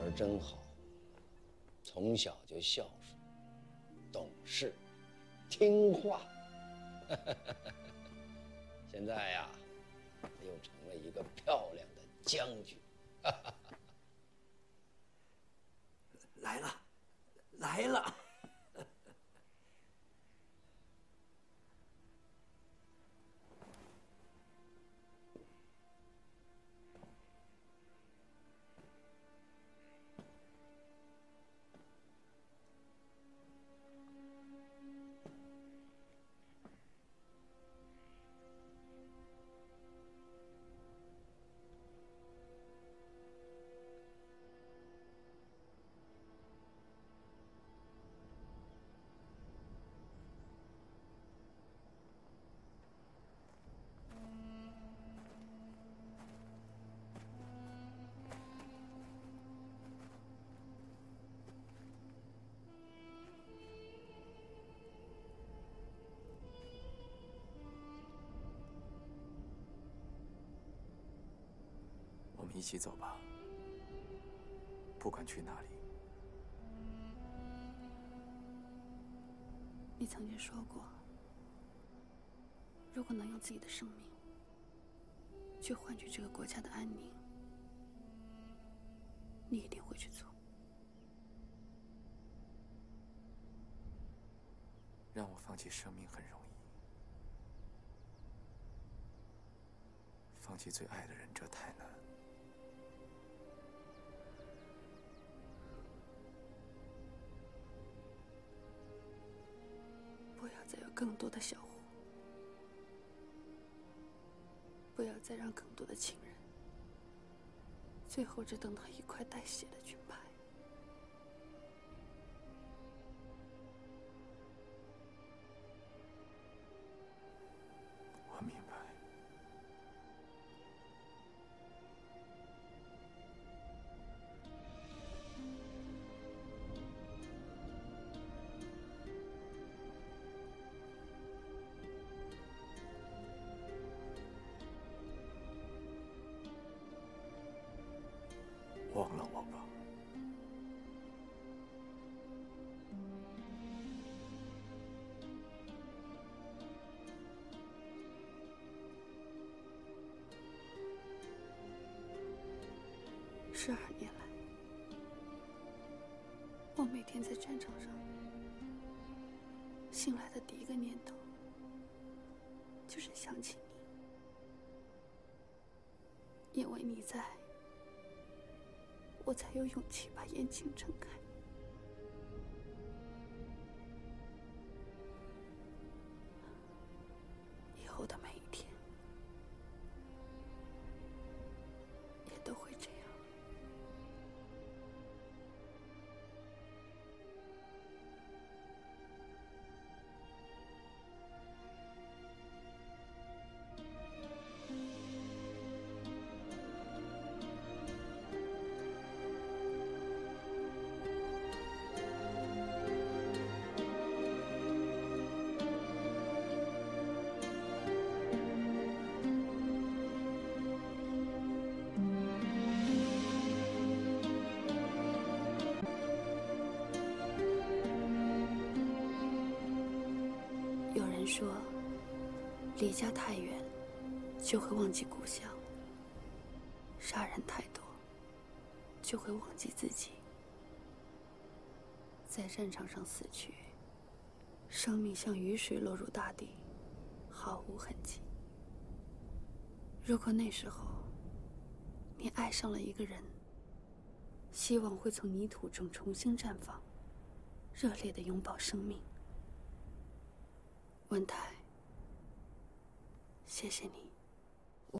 儿真好，从小就孝顺、懂事、听话。现在呀，又成了一个漂亮的将军。 来了，来了。 我们一起走吧，不管去哪里。 你曾经说过，如果能用自己的生命去换取这个国家的安宁，你一定会去做。 让我放弃生命很容易，放弃最爱的人这太难。 不要再有更多的小户，不要再让更多的情人最后只等到一块带血的军牌。 我明白。忘了我吧。 12年来，我每天在战场上醒来的第一个念头就是想起你，因为你在，我才有勇气把眼睛睁开。以后的每一天也都会这样。有人说，离家太远，就会忘记故乡；杀人太多，就会忘记自己。在战场上死去，生命像雨水落入大地，毫无痕迹。如果那时候你爱上了一个人，希望会从泥土中重新绽放，热烈地拥抱生命。文台，谢谢你。